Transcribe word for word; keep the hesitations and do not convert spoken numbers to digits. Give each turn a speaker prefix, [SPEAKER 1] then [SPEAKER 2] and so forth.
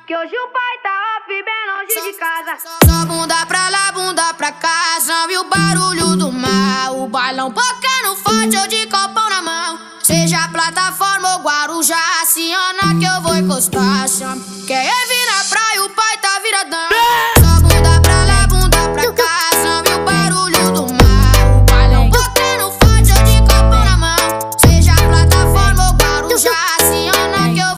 [SPEAKER 1] que hoje o pai tá off bem longe de casa.
[SPEAKER 2] Só bunda pra lá, bunda pra cá, salve o barulho do mar. O bailão tocando forte, eu de copão na mão. Seja plataforma ou Guarujá, aciona que eu vou encostar. Chama. Quer